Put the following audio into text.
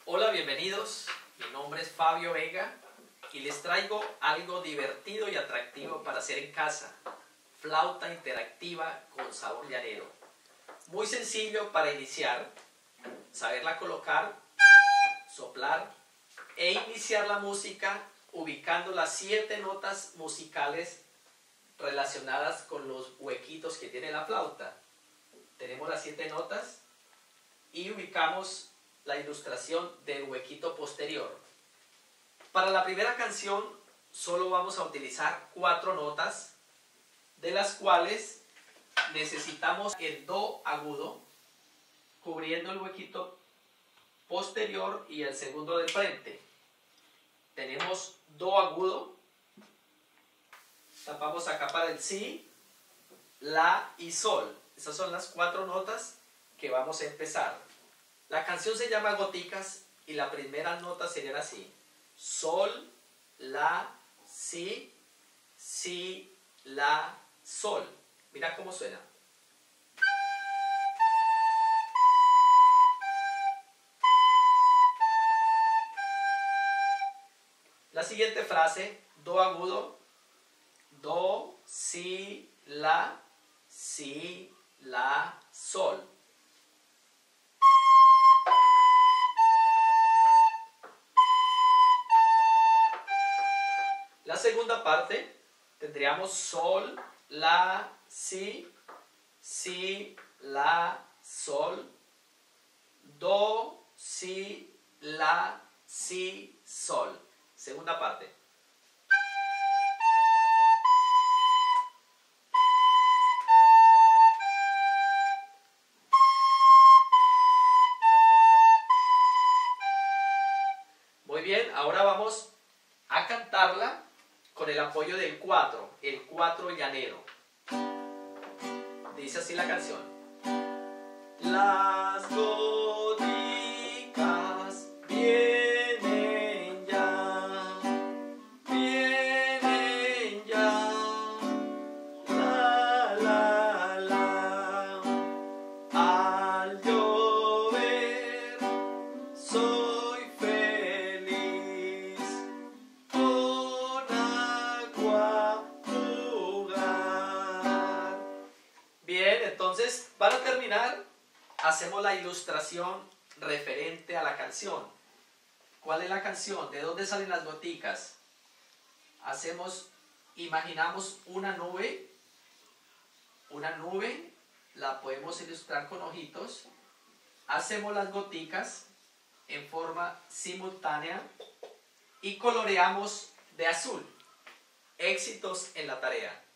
Hola, bienvenidos. Mi nombre es Fabio Vega y les traigo algo divertido y atractivo para hacer en casa. Flauta interactiva con sabor llanero. Muy sencillo para iniciar. Saberla colocar, soplar e iniciar la música ubicando las 7 notas musicales relacionadas con los huequitos que tiene la flauta. Tenemos las 7 notas y ubicamos la ilustración del huequito posterior. Para la primera canción solo vamos a utilizar 4 notas, de las cuales necesitamos el do agudo cubriendo el huequito posterior y el segundo del frente. Tenemos do agudo, tapamos acá para el si, la y sol. Esas son las 4 notas que vamos a empezar. La canción se llama Goticas y la primera nota sería así: sol, la, si, si, la, sol. Mira cómo suena. La siguiente frase, do agudo, do, si, la, sol. La segunda parte tendríamos sol, la, si, la, sol, do, si, la, si, sol. Segunda parte. Muy bien, ahora vamos a cantarla con el apoyo del 4, el 4 llanero. Dice así la canción. Las goticas vienen ya, la, la, al llover soy feliz, con agua jugar. Bien, entonces para terminar hacemos la ilustración referente a la canción. ¿Cuál es la canción? ¿De dónde salen las goticas? Imaginamos una nube, la podemos ilustrar con ojitos. Hacemos las goticas en forma simultánea y coloreamos de azul. Éxitos en la tarea.